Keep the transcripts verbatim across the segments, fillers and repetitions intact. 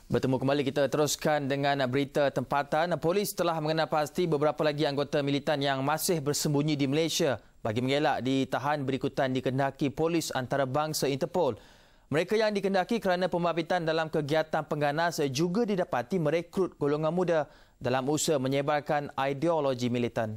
Bertemu kembali, kita teruskan dengan berita tempatan. Polis telah mengenal pasti beberapa lagi anggota militan yang masih bersembunyi di Malaysia bagi mengelak ditahan berikutan dikendaki polis antarabangsa Interpol. Mereka yang dikendaki kerana pembabitan dalam kegiatan pengganas juga didapati merekrut golongan muda dalam usaha menyebarkan ideologi militan.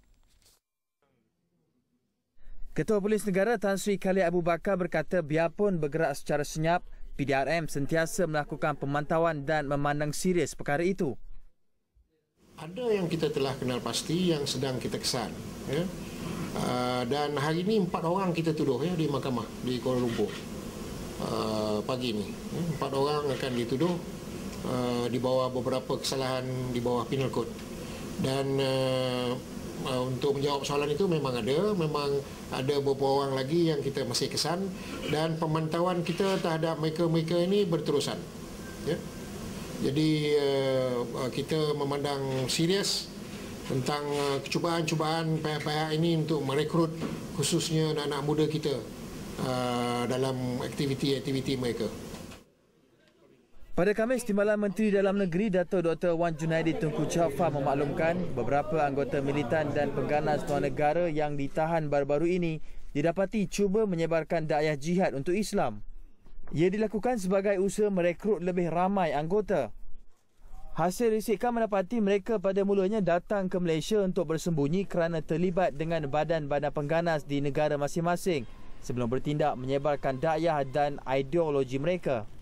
Ketua Polis Negara Tan Sri Khalid Abu Bakar berkata biarpun bergerak secara senyap, P D R M sentiasa melakukan pemantauan dan memandang serius perkara itu. Ada yang kita telah kenal pasti yang sedang kita kesan. Ya. Uh, dan hari ini empat orang kita tuduh ya, di mahkamah di Kuala Lumpur. Uh, pagi ini. Ya. Empat orang akan dituduh uh, di bawah beberapa kesalahan di bawah Penal Code. Dan uh, uh, untuk menjawab soalan itu memang ada. Memang ada beberapa orang lagi yang kita masih kesan. Dan pemantauan kita terhadap mereka-mereka ini berterusan. Ya. Jadi uh, kita memandang serius tentang uh, cubaan-cubaan pihak-pihak ini untuk merekrut khususnya anak-anak muda kita uh, dalam aktiviti-aktiviti mereka. Pada Khamis, Timbalan Menteri Dalam Negeri Dato' Doktor Wan Junaidi Tunku Jaafar memaklumkan beberapa anggota militan dan pengganas luar negara yang ditahan baru-baru ini didapati cuba menyebarkan dakwah jihad untuk Islam. Ia dilakukan sebagai usaha merekrut lebih ramai anggota. Hasil risikan mendapati mereka pada mulanya datang ke Malaysia untuk bersembunyi kerana terlibat dengan badan-badan pengganas di negara masing-masing sebelum bertindak menyebarkan dakwah dan ideologi mereka.